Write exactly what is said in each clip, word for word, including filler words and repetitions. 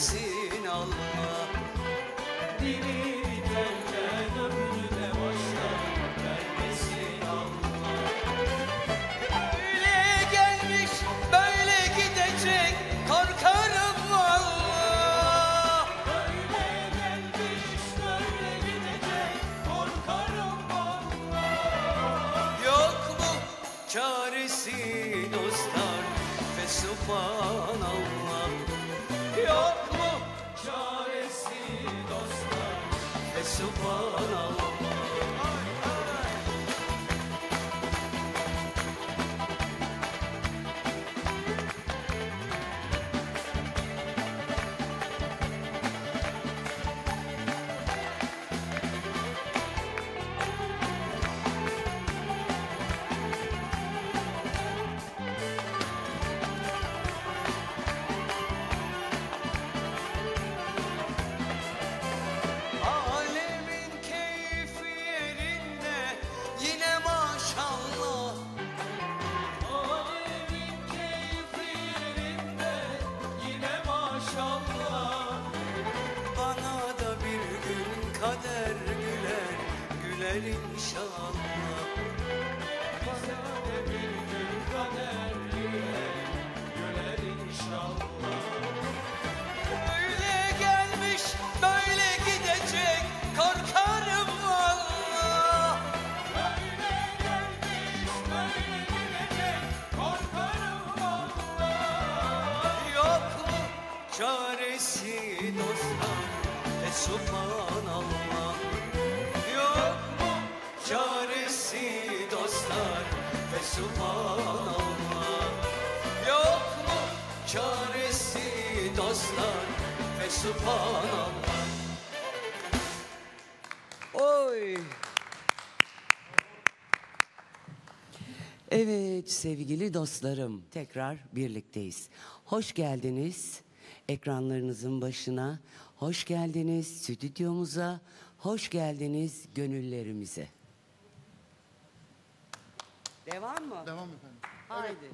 gelmesin Allah. Dili biterken ömrü de başlar vermesin Allah. Böyle gelmiş böyle gidecek korkarım valla. Böyle gelmiş böyle gidecek korkarım valla. Yok mu çaresi dostlar ve subhanallah. Yok mu Çaresi dostlar ve subhanallah. Alemin keyfi yerinde yine maşallah. Alemin keyfi yerinde yine maşallah. Bana da bir gün kader güler, güler inşallah. Bize de bir gün kader güler, güler inşallah. Böyle gelmiş böyle gidecek korkarım valla. Böyle gelmiş böyle gidecek korkarım valla. Yok mu çaresi dostlar ve subhanallah. Yok mu çaresi dostlar ve subhanallah. Yok mu çaresi dostlar ve subhanallah. Oy. Evet sevgili dostlarım, tekrar birlikteyiz. Hoş geldiniz ekranlarınızın başına, hoş geldiniz stüdyomuza, hoş geldiniz gönüllerimize. Devam mı? Devam efendim. Haydi.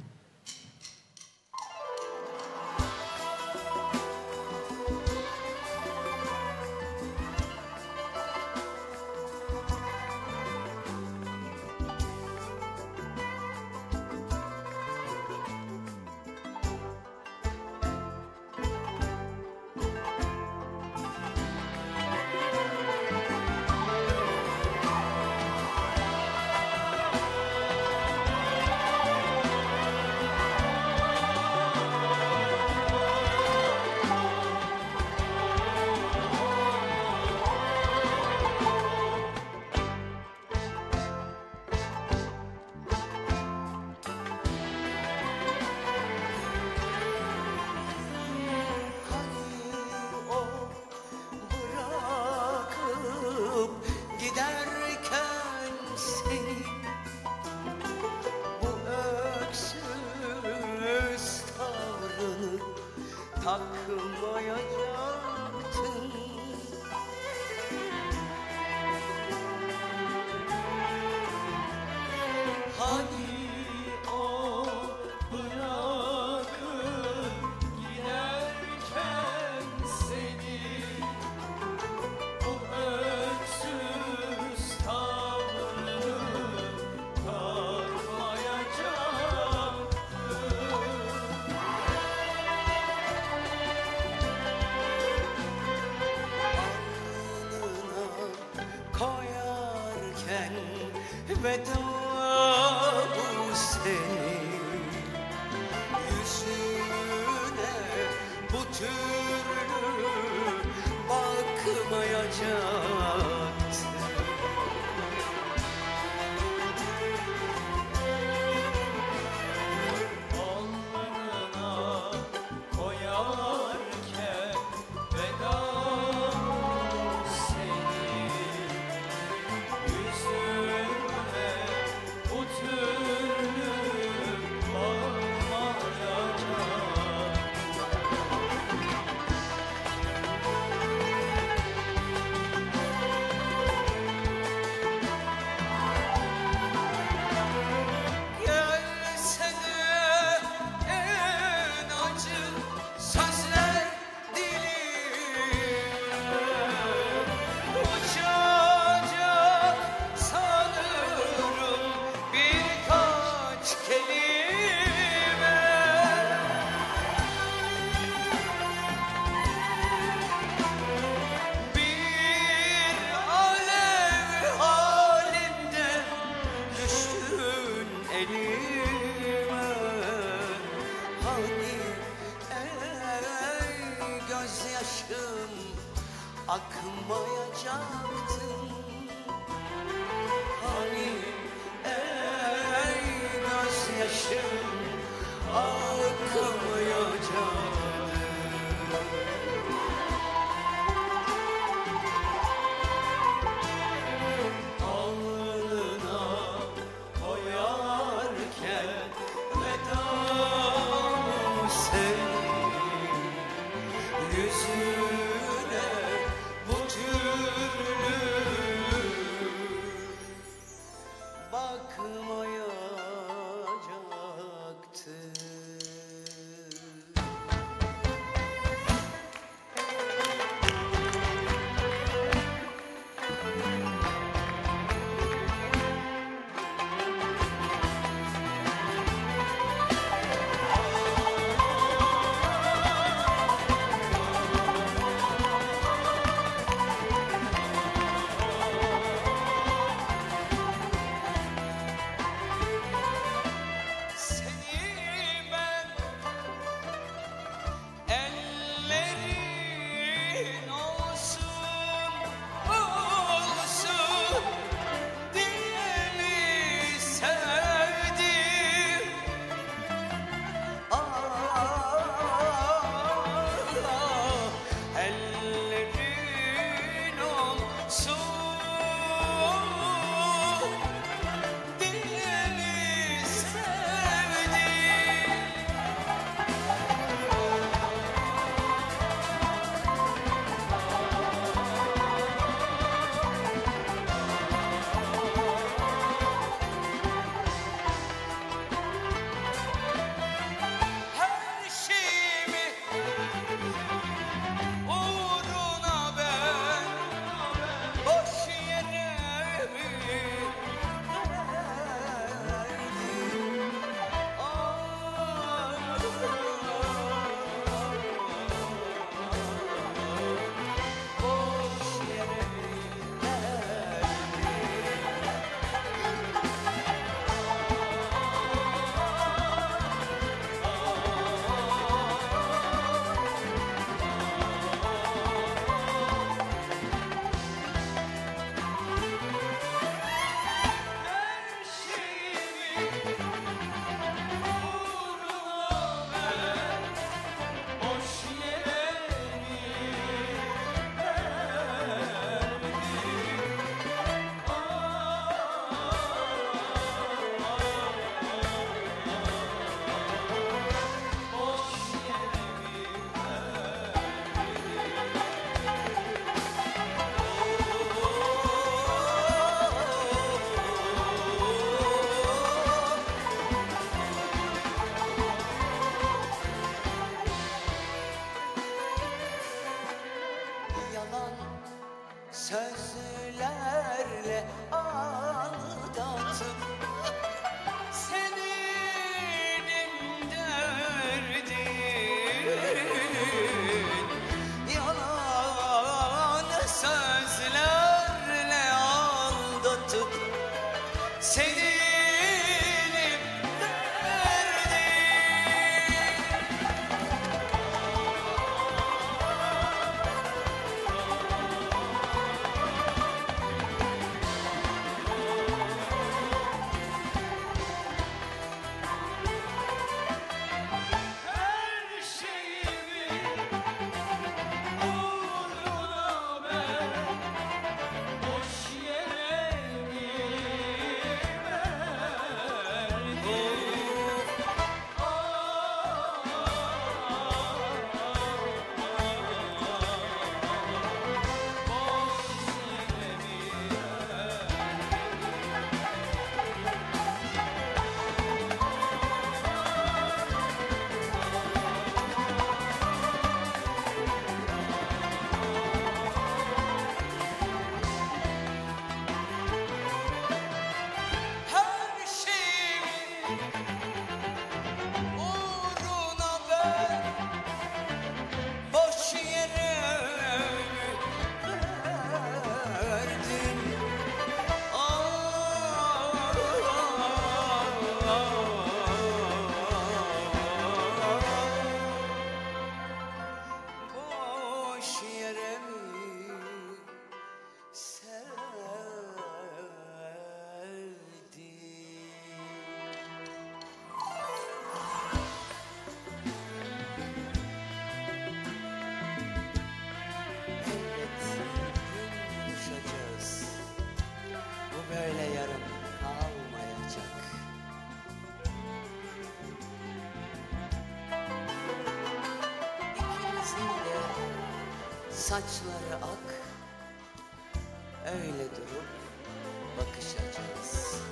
O bırakıp giderken seni, bu öksüz tavrını takmayacaktın. Hani o bırakıp giderken seni, bu öksüz tavrını takmayacaktın. Alnına koyarken veda bu senin, yüzüne bu türlü bakmayacaktı. Alnına koyarken veda seni, yüzüne Uğruna ben boş yere verdim. Boş yere mi sevdim? Elbet gün buluşacağız. Bu böyle yarım kalmayacak. İkimizin de saçları ak, öyle durup bakışacağız.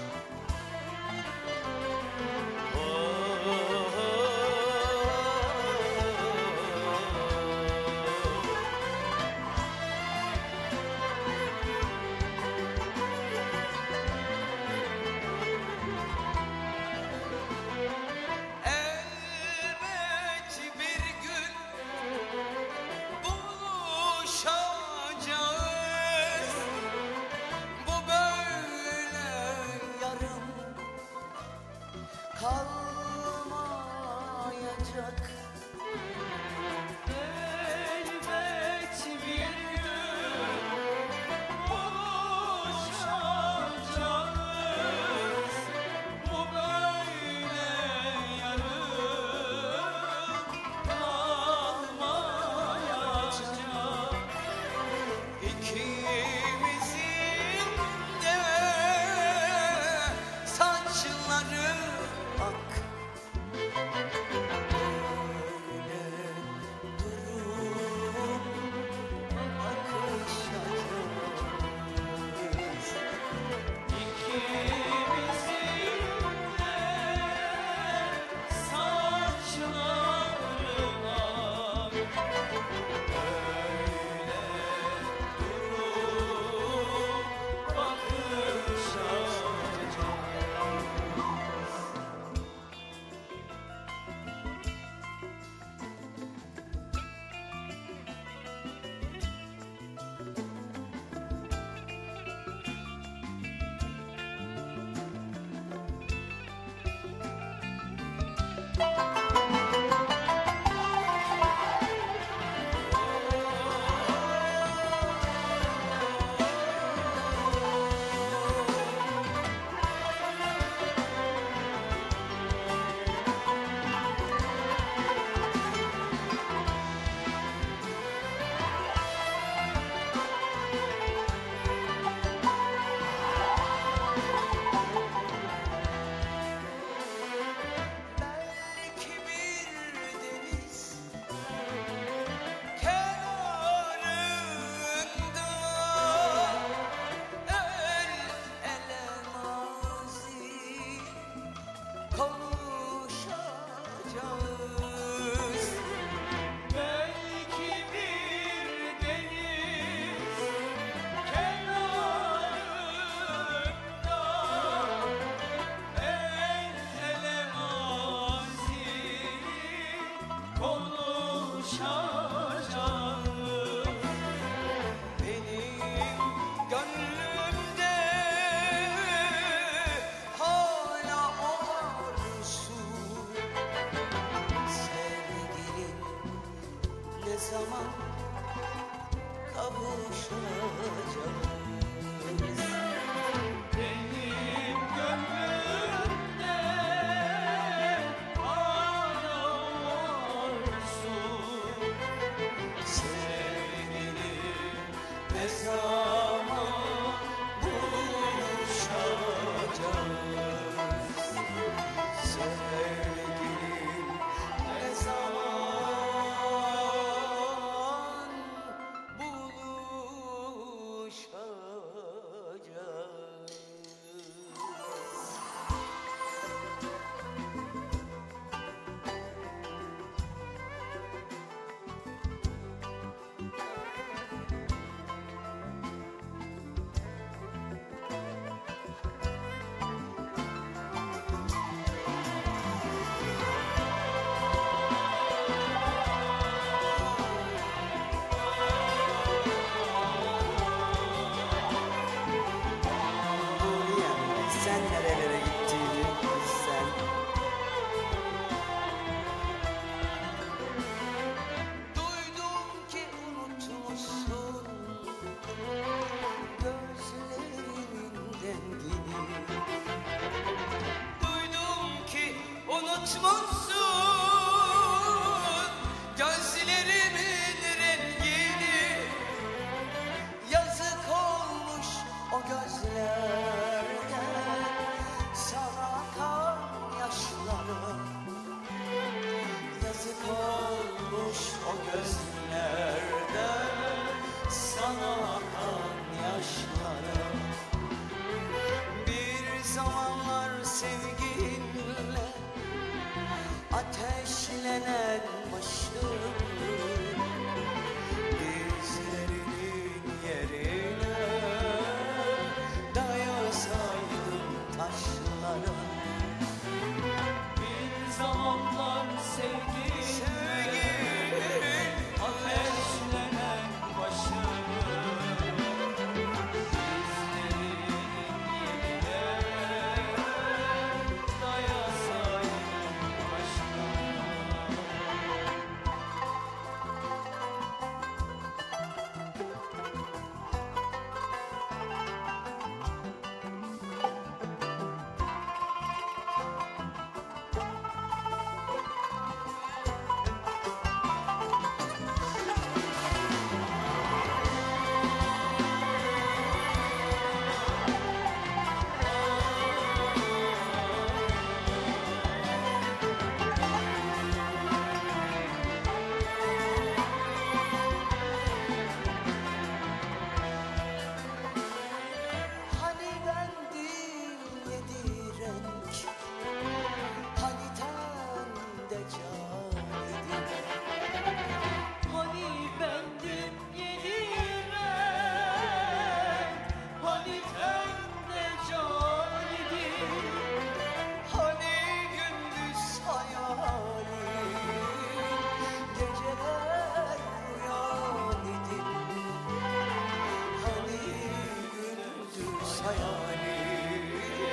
Elbet bir gün buluşacağız. Bu böyle yarım kalmayacak. Elbet bir gün buluşacağız. Bu böyle yarım kalmayacak. İkimizin de saçları ak, Unutmuşsun gözlerimin rengini. Yazık olmuş o gözlerden sana akan yaşlara. Yazık olmuş o gözlerden sana akan yaşlara. Bir zamanlar sevginle ateşlenen başım dizlerinin yerine dayasaydım taşlara. Bir zamanlar sevgi Sevgin ateşlenen başım dizlerinin yerine dayasaydım başına. hani bendim yedi renk, hani tende can idin. Hani bendim yedi renk, hani tende can idin. Hani gündüz hayalim, geceler uyan idin. Hani gündüz hayalim,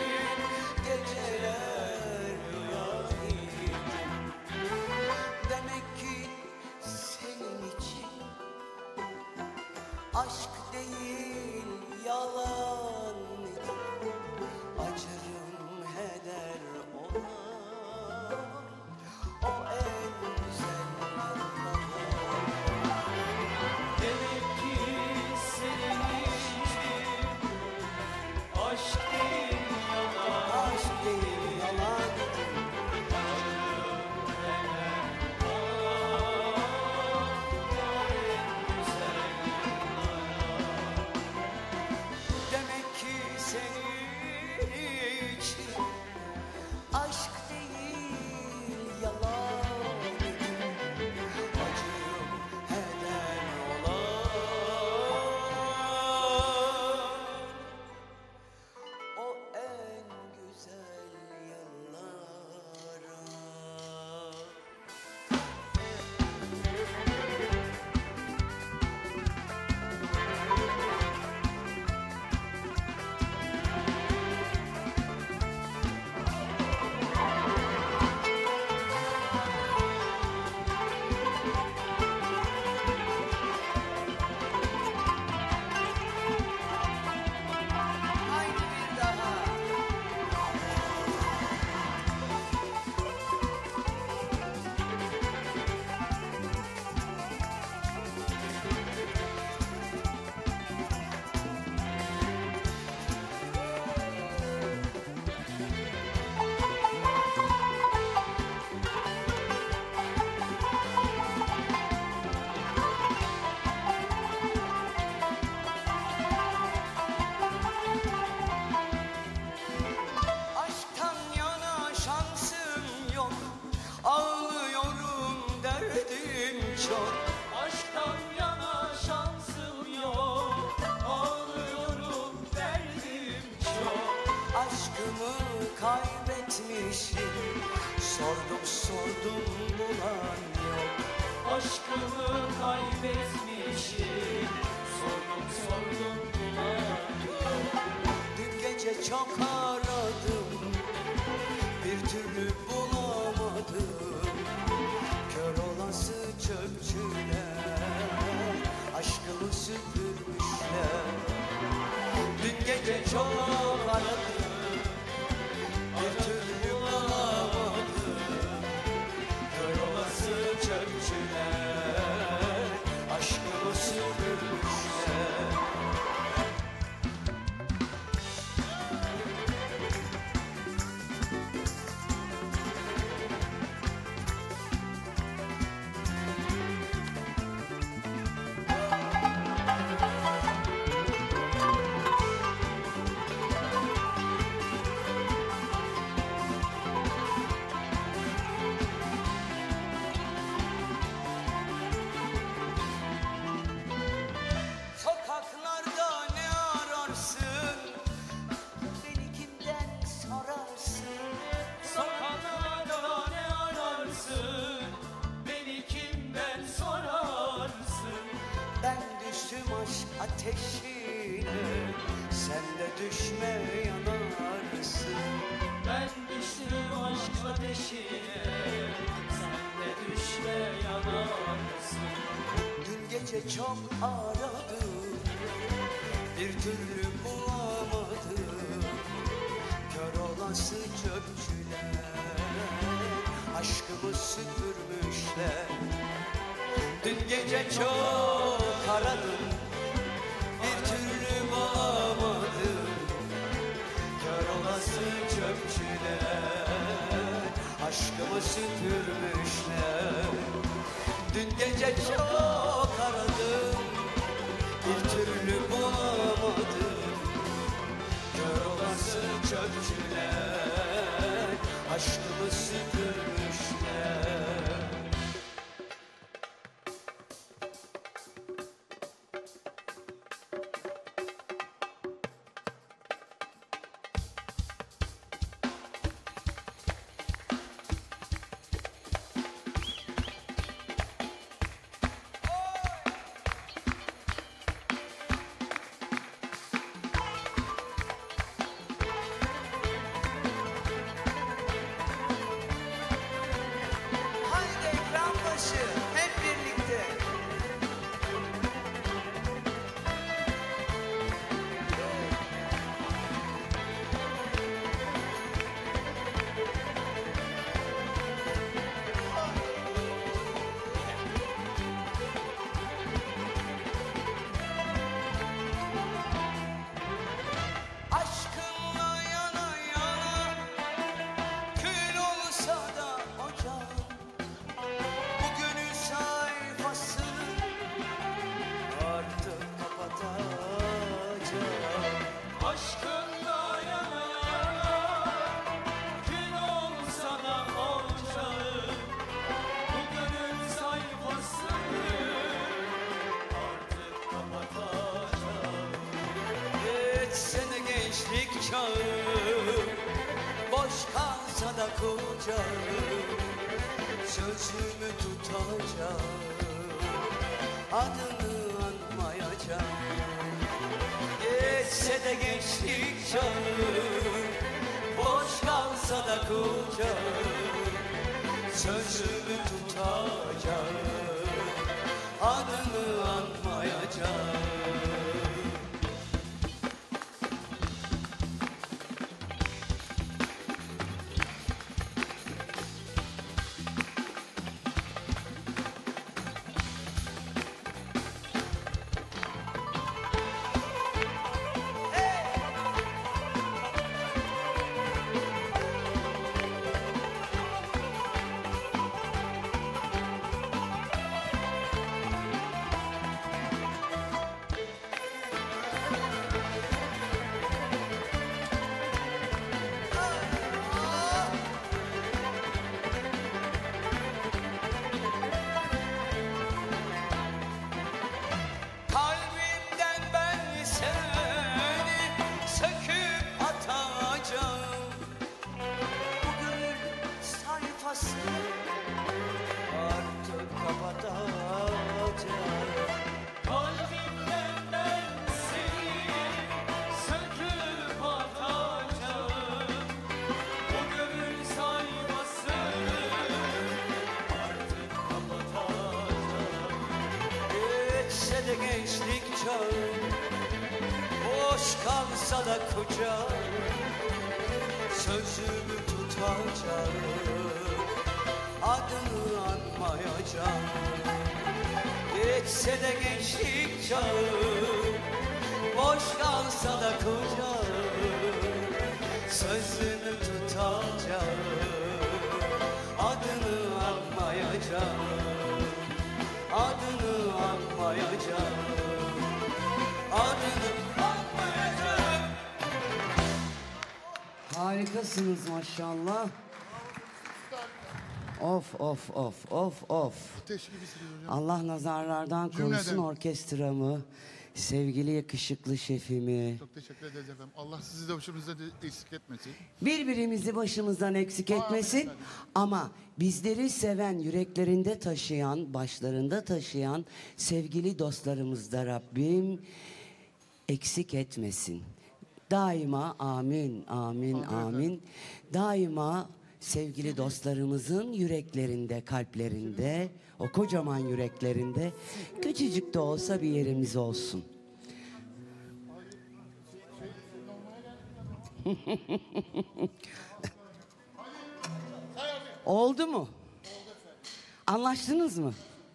geceler uyan idin. Demek ki senin için aşk değil yalan idi. Acırım heder olan o en güzel anlar. Demek ki senin için aşk değil yalan. Aşk değil yalan idi. Demek ki senin için aşk değil yalan idi. Acım heder olan o en güzel yıllara. Haydi bir daha. Aşktan yana şansım yok, ağlıyorum derdim çok. Aşktan yana şansım yok, ağlıyorum derdim çok. Aşkımı kaybetmişim, sordum sordum bulan yok. Aşkımı kaybetmişim, sordum sordum bulan yok. Dün gece çok aradım, bir türlü bulamadım. Kör olası çöpçüler aşkımı süpürmüşler. Dün gece çok aradım, bir türlü bulamadım. peşine, sen de düşme yanarsın. Dün gece çok aradım, bir türlü bulamadım. Kör olası çöpçüler aşkımı süpürmüşler. Dün gece çok aradım, bir türlü bulamadım. Kör olası çöpçüler aşkımı süpürmüşler. Dün gece çok aradım, bir türlü bulamadım. Kör olası çöpçüler aşkımı süpürmüşler. Haydi ekran başı hep birlikte. Aşkınla yana yana kül olsa da ocağım, bu gönül sayfasını artık kapatacağım. Aşkınla yana yana, kül olsa da ocağım, bu gönül sayfasını artık kapatacağım. Geçse de gençlik çağı, boş kalsa da kucağım, sözümü tutacağım, adını anmayacağım. Geçse de gençlik çağı, boş kalsa da kucağım, sözümü tutacağım, adını anmayacağım. Kalbimden ben seni söküp atacağım, bu gönül sayfasını artık kapatacağım. Kalbimden ben seni söküp atacağım, bu gönül sayfasını artık kapatacağım. Geçse de gençlik çağı, boş kalsa da kucağım, sözümü tutacağım, adını anmayacağım. Geçse de gençlik çağı, boş kalsa da kucağım, sözümü tutacağım, adını anmayacağım, adını anmayacağım, adını anmayacağım. Harikasınız maşallah. Of of of of of. Ateş gibisiniz hocam. Allah nazarlardan korusun Cümleden. orkestramı, sevgili yakışıklı şefimi. Çok teşekkür ederiz efendim. Allah sizi de başımızda de eksik etmesin. Birbirimizi başımızdan eksik etmesin. efendim. Ama bizleri seven, yüreklerinde taşıyan, başlarında taşıyan sevgili dostlarımız da Rabbim eksik etmesin. Daima amin, amin, Amin amin. efendim. Daima sevgili dostlarımızın yüreklerinde, kalplerinde, o kocaman yüreklerinde küçücük de olsa bir yerimiz olsun. Oldu mu? Anlaştınız mı?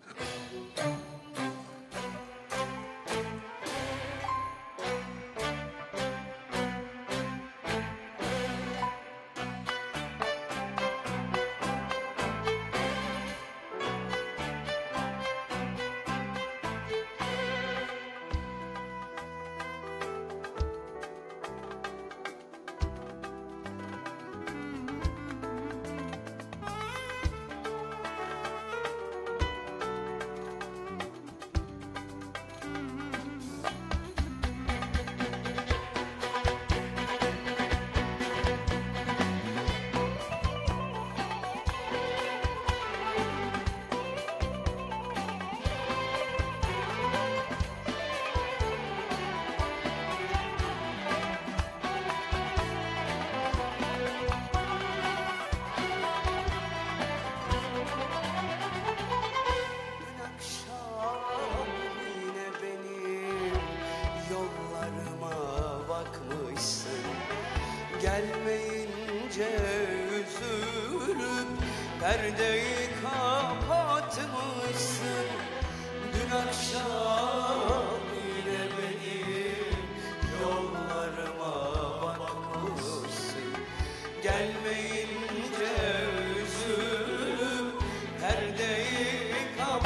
Gelmeyince üzülüp perdeyi kapatmışsın. Dün akşam yine benim yollarıma bakmışsın. Gelmeyince üzülüp perdeyi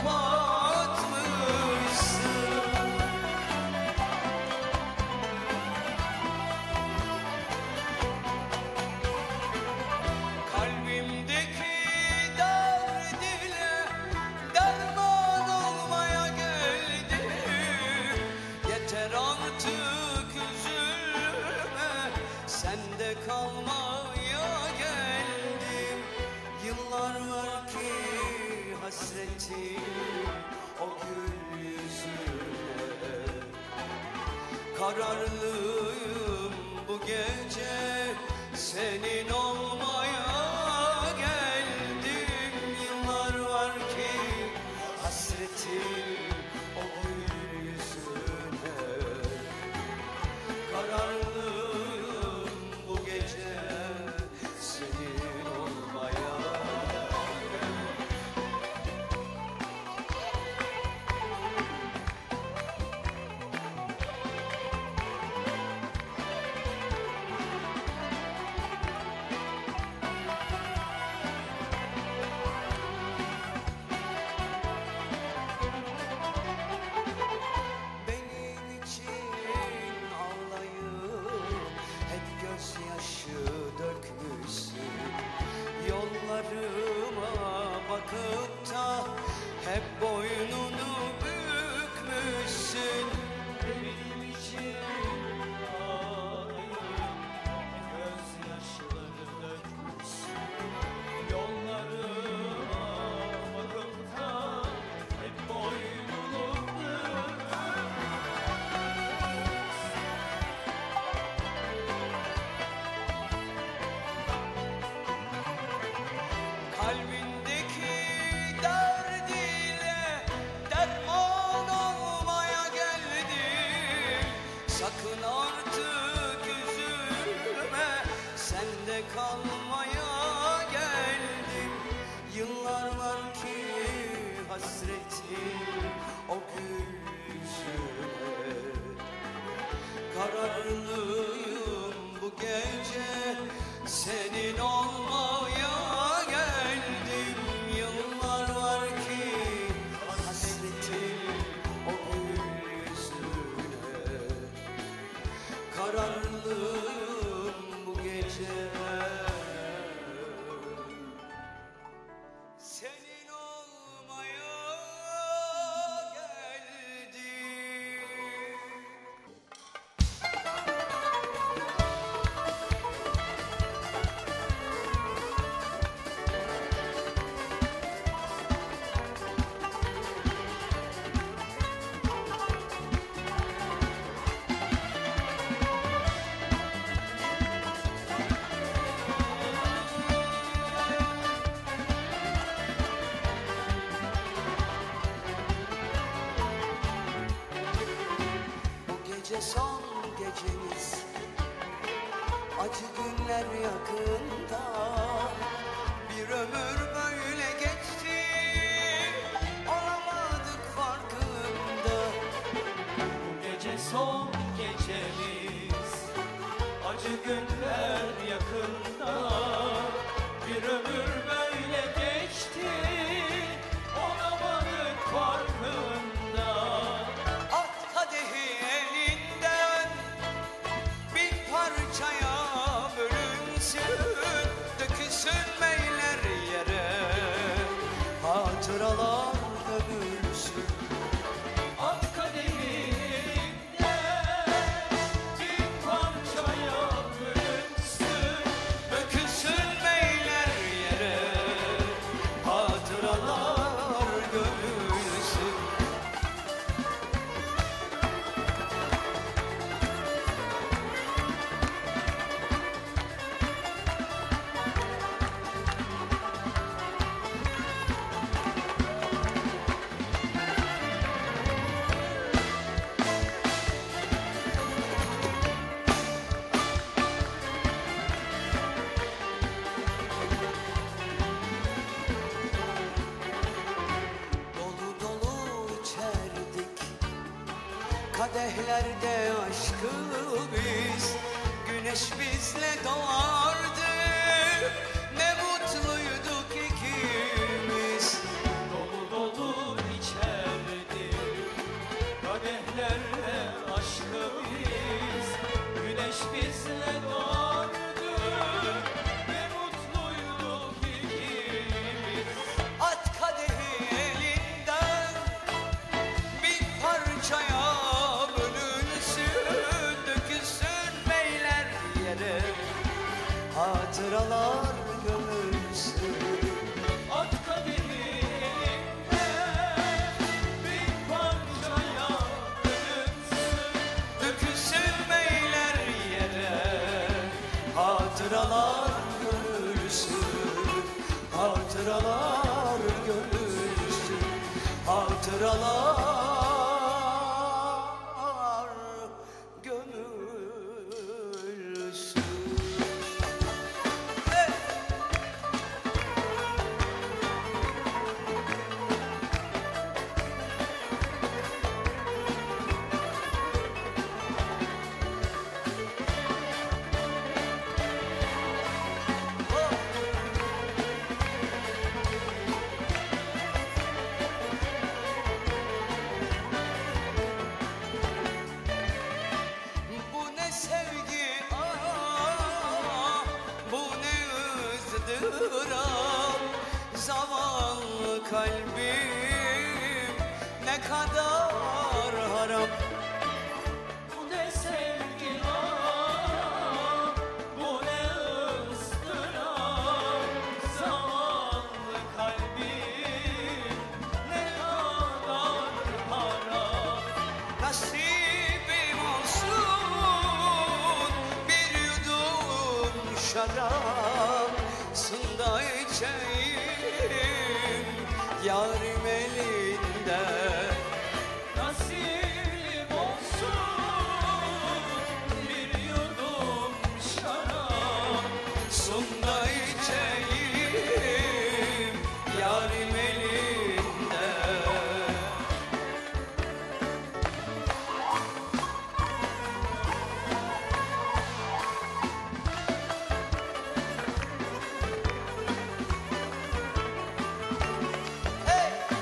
kapatmışsın. Sende kalmaya geldim. Yıllar var ki hasretim o gül yüzüne. Kararlıyım bu gece senin olmaya geldim. Yıllar var ki hasretim o gül yüzüne. Kararlıyım bu gece senin olmaya. Benim için ağlayıp hep gözyaşı dökmüşsün. Yollarıma bakıp da hep boynunu bükmüşsün. Benim için ağlayıp gözyaşları dökmüşsün. Yollarıma bakıp da hep boynunu kalbindeki derdiyle derman olmaya geldim. Sakın artık üzülme, sende kalmaya geldim. Yıllar var ki hasretim o gül yüzüne. Kararlıyım bu gece senin olmaya geldim. Yıllar var ki hasretim o gül yüzüne. Kararlıyım bu gece senin olmaya geldim. gece son gecemiz, acı günler yakında. Bir ömür böyle geçti, olamadık farkında. Bu gece son gecemiz, acı günler yakında. Bir ömür böyle geçti, olamadık farkında. At kadehi elinden, bin parçaya bölünsün, dökülsün meyler yere, hatıralar gömülsün. At kadehinde bir parçaya bölünsün, Dökülsün meyler yere, hatıralar gömülsün. Dolu dolu içerdik, kadehlerde aşkı biz. Güneş bizle doğardı, ne mutluyduk ikimiz. dolu dolu içerdi. Kadehlerle aşkı biz, güneş bizle doğardı. Ne mutluyduk ikimiz. At kadehi elinden, bin parçaya bölünsün, dökülsün meyler yere, hatıralar gömülsün. At kadehinde bir parçaya bölünsün, Dökülsün meyler yere, hatıralar gömülsün, hatıralar gömülsün, hatıralar gömülsün. Hey! Bu ne sevgi, ah, bu ne ızdırap. Zavallı kalbim ne kadar harap. bu ne sevgi var, bu ne ıstırap. Zavallı kalbim ne kadar harap. Nasibim olsun bir yudum şarap, sında içeyim yarim elinde. Nasip olsun bir yudum şarap. Sunda içeyim yarim elinde. Hey!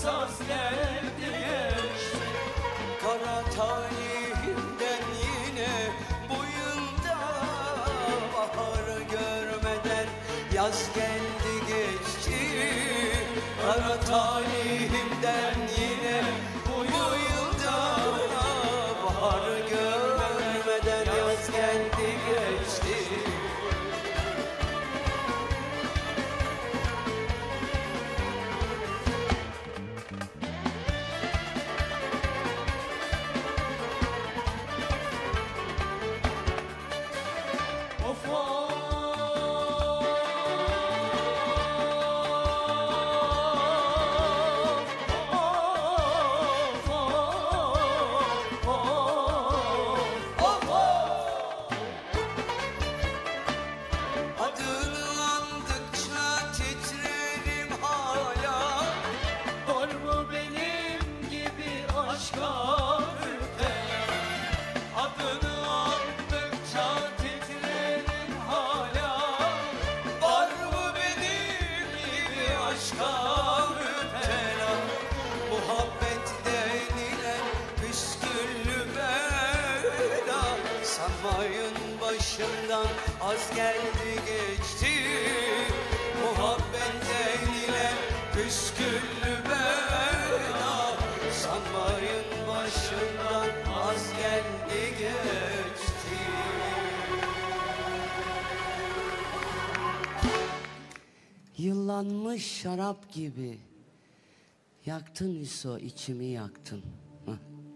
saz geldi geçti. Kara talihimden yine bu yılda baharı görmeden yaz geldi geçti. Kara talihimden yine bu yılda baharı görmeden yaz geldi geçti. Of of Adını andıkça titrerim hala. var mı benim gibi aşka ürpeyen? Adını andıkça titrerim hala. Var mı benim gibi aşka müptela? Muhabbet denilen püsküllü bela. Sanmayın başımdan az geldi geçti. Muhabbet denilen püsküllü bela. Sanmayın başımdan az geldi geçti. Yıllanmış şarap gibi yaktın Hüso, içimi yaktın. Hah.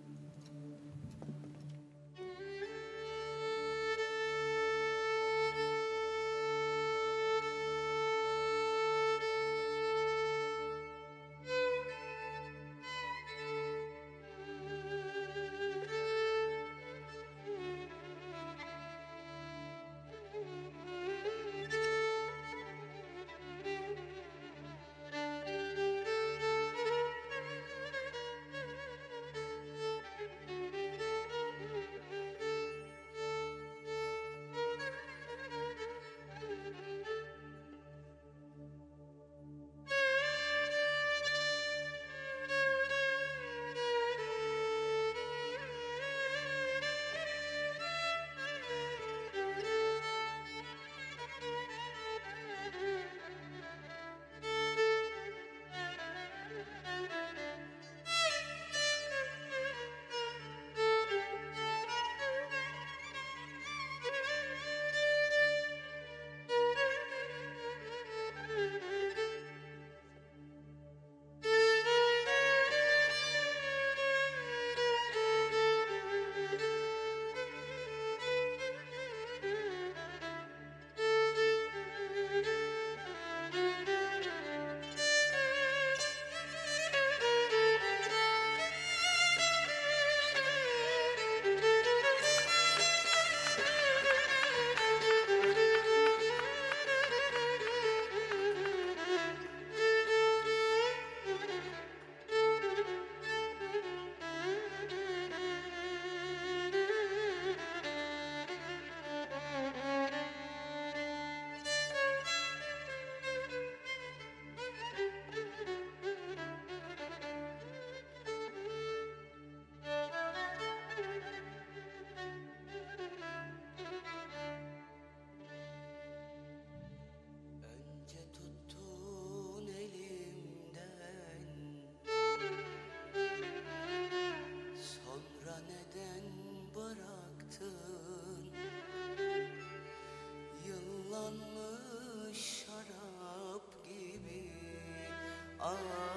Ah,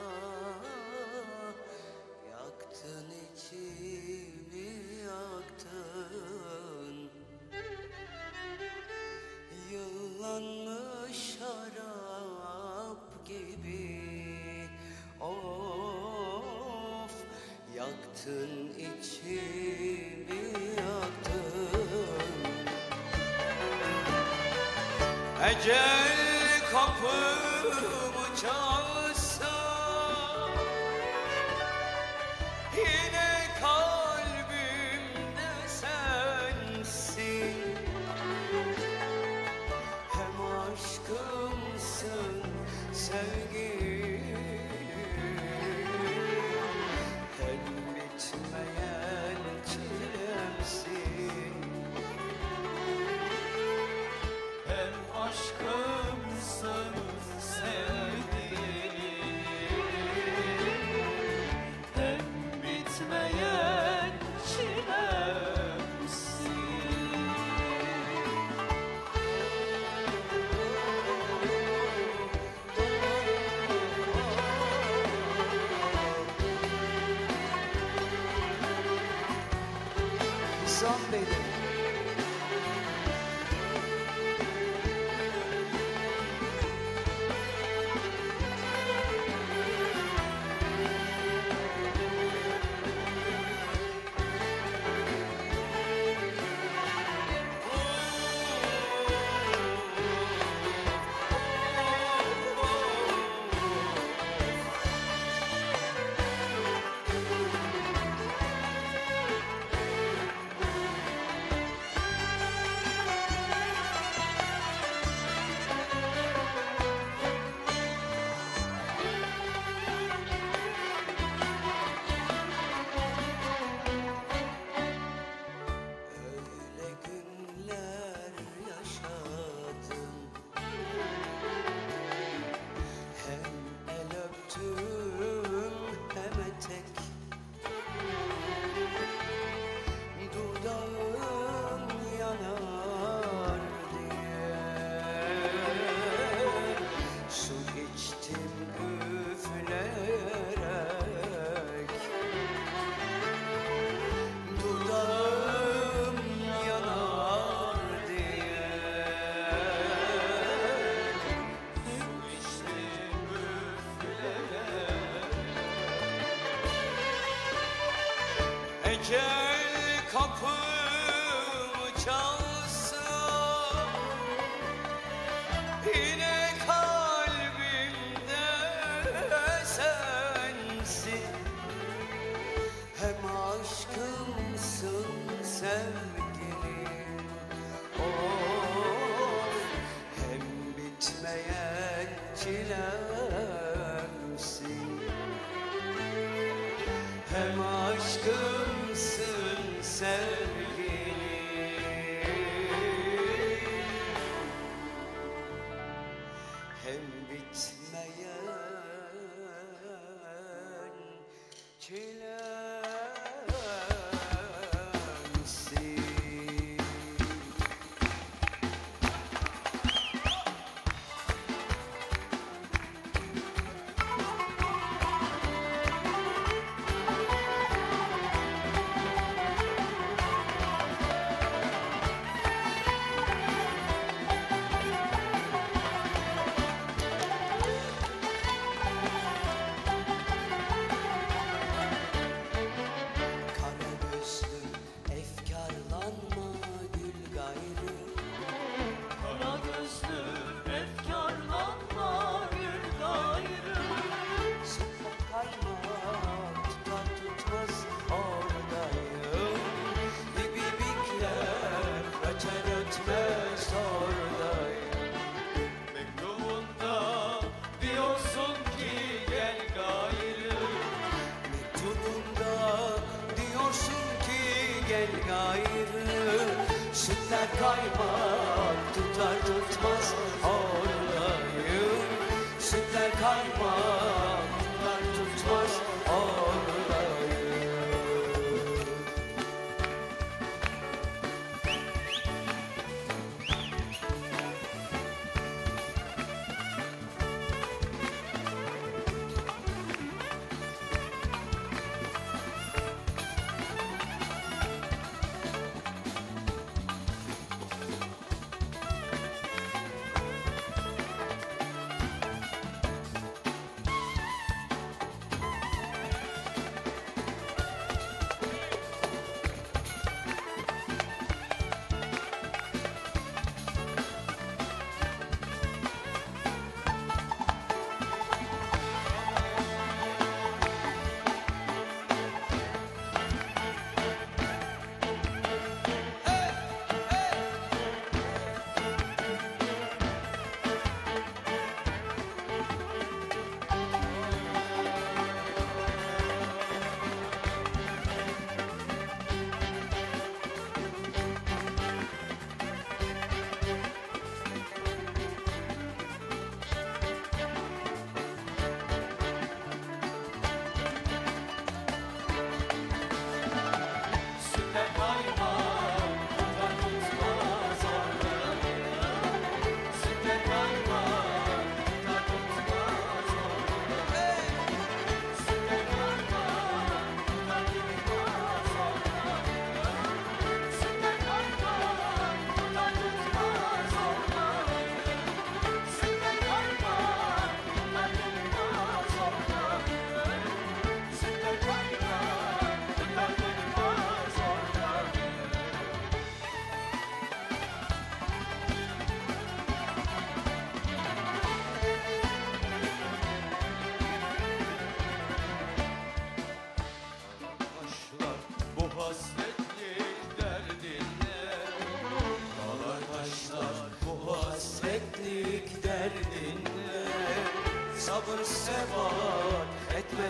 yaktın içimi yaktın. Yıllanmış şarap gibi. Of, yaktın içimi yaktın. Ecel kapımı çalsa, yine kalbimde sensin. Hem aşkımsın sevgilim, Paşam benim. Öyle günler yaşadım, hem el öptüm hem etek. Dudağım yanar diye su içtim üfleyerek. Dudağım yanar diye su içtim üfleyerek. Ecel kapımı çalsa, yine kalbimde sensin. Hem aşkımsın sevgilim, oh, hem bitmeyen çilemsin. Hem aşkımsın sevgilim, hem bitmeyen çilemsin. Kara gözlü efkarlanma gül gayrı. Kara gözlü efkarlanma gül gayrı. Sıkma kayma tutar tutmaz oradayım. İbibikler öter ötmez oradayım. Mektubunda diyorsun ki gel gayrı. Mektubunda diyorsun ki gel gayrı. Sütler kaymak tutar tutmaz oradayım. Sütler kaymak tutar tutmaz oradayım.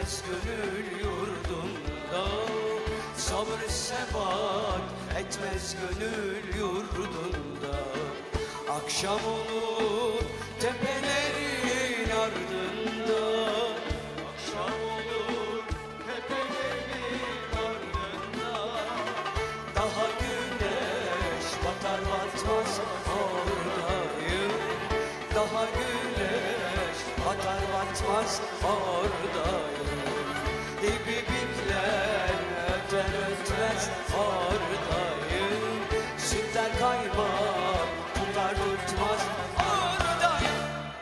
etmez gönül yurdunda. Sabır sebat etmez gönül yurdunda. Akşam olur tepelerin ardında. Akşam olur tepelerin ardında. Daha güneş batar batmaz oradayım. Daha güneş batar batmaz oradayım. Dibi bikler öter ötmez oradayım. Sütler kaymak tutar tutmaz oradayım.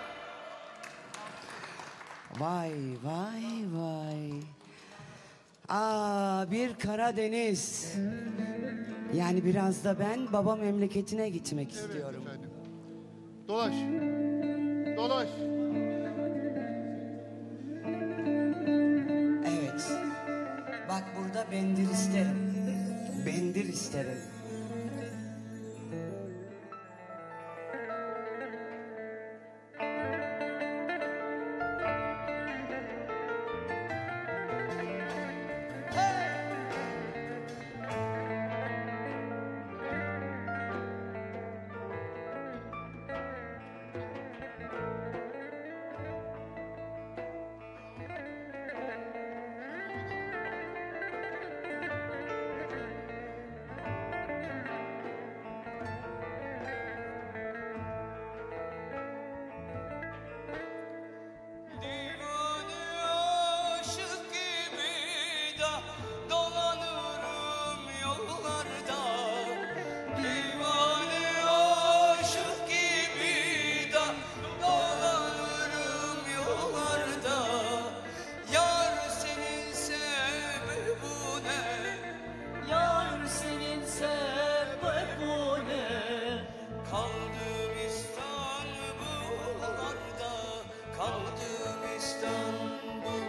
Vay vay vay. Aa, bir Karadeniz. Yani biraz da ben baba memleketine gitmek istiyorum. Evet efendim. Dolaş. Dolaş. Evet. Bak burada bendir isterim. Bendir isterim. Divane aşık gibi de dolanırım yollarda. Divane aşık gibi de dolanırım yollarda. Yar senin sebebi bu ne? Yar senin sebebin ne? Kaldım İstanbul'larda, kaldım İstanbul.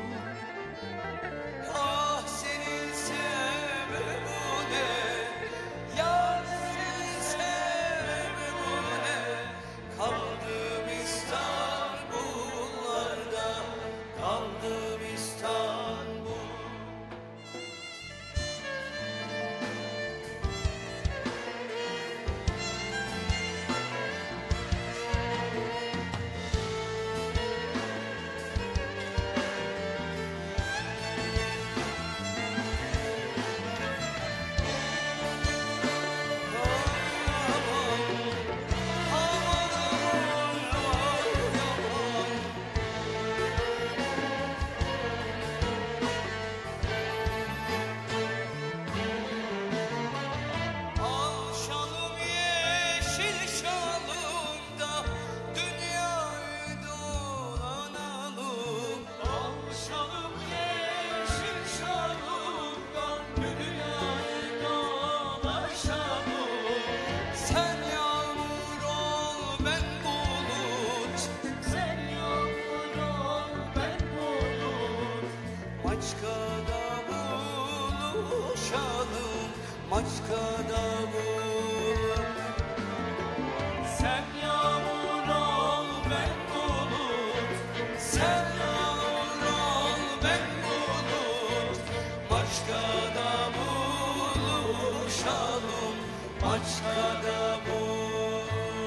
Ah senin sebebin ne? Yar senin sebebin ne? Kaldım İstanbul'larda, kaldım İstanbul. Al şalım yeşil şalımda dünyayı dolanalım. Al şalım yeşil şalımdan dünyayı dolaşalım. Sen yağmur ol ben bulut, Sen yağmur ol ben bulut. Maçka'da buluşalım, Maçka'da bul. Sen yağmur ol ben bulut. Sen yağmur ol ben bulut, Maçka'da buluşalım, Maçka'da bul.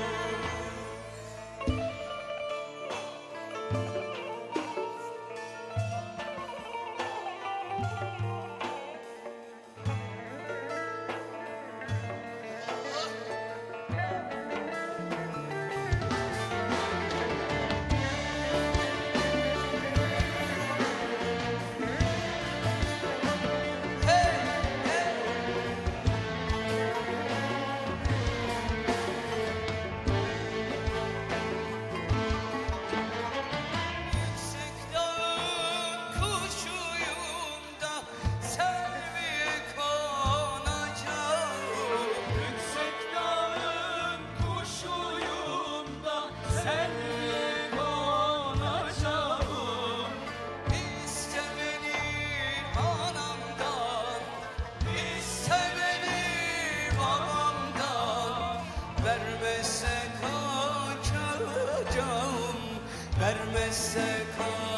Yüksek dağın kuşuyum da sevmeye konacağım. Yüksek dağın kuşuyum da senle konacağım. İste beni anamdan, iste beni babamdan. Vermezse kaçacağım, vermezse kaçacağım.